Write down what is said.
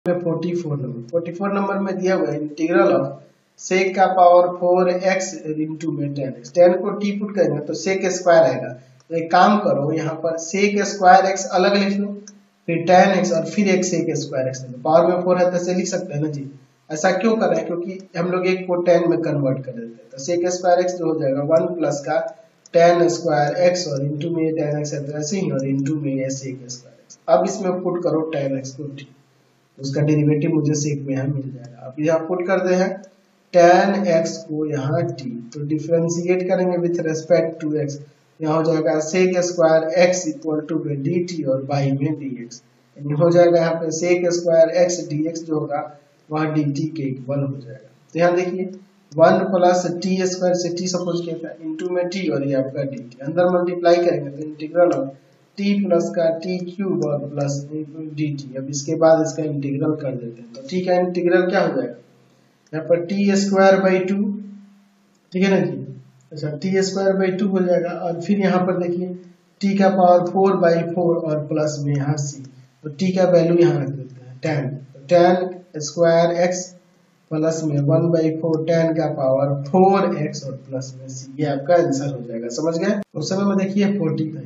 44 number में दिया हुआ है इंटीग्रल ऑफ सेक का पावर 4x इंटू में 10x। 10 को t पुट करेंगे तो सेक स्क्वायर आएगा। तो एक काम करो, यहाँ पर सेक स्क्वायर x अलग लिख लो, फिर 10x और फिर एक सेक स्क्वायर x। पावर में 4 है तो ऐसे लिख सकते हैं ना जी। ऐसा क्यों कर रहे हैं? क्योंकि हम लोग एक को 10 में कन्वर्ट कर देते हैं। तो सेक स्क्वायर x जो हो जाएगा 1 प्लस का 10 स्क्वायर x और इंटू में 10x है तो ऐसे ही, और इंटू में ये सेक स्क्वायर x। अब इसमें पुट करो 10x को t, उसका डेरिवेटिव मुझे सेक में यहाँ मिल जाएगा। अब यहाँ पुट करते हैं 10x को यहाँ t, तो डिफरेंशिएट करेंगे विथ रेस्पेक्ट टू x। यहाँ हो जाएगा sec square x equal to dt और बाई में dx, यानी हो जाएगा यहाँ पे सेक स्क्वायर x dx जो होगा वह dt के इक्वल हो जाएगा। तो यहाँ देखिए 1 प्लस टी स्क्वायर से t सपोज किया था इंटू में t और ये आपका dt, अंदर मल्टीप्लाई करेंगे तो इंटीग्रल ऑफ t प्लस का t क्यूब और प्लस dt। अब इसके बाद इसका इंटीग्रल कर देते हैं। तो ठीक है, इंटीग्रल क्या हो जाएगा यहाँ पर t स्क्वायर बाई 2, ठीक है ना जी। अच्छा, t स्क्वायर बाई 2 हो जाएगा और फिर यहाँ पर देखिए t का पावर 4 बाई 4 और प्लस में यहाँ c, तो t का वैल्यू यहाँ रख देते हैं 10। तो 10 स्क्वायर x प्लस में 1 बाई 4 10 का पावर 4x और प्लस में c, ये आपका आंसर हो जाएगा। समझ गए? उस समय में देखिए 40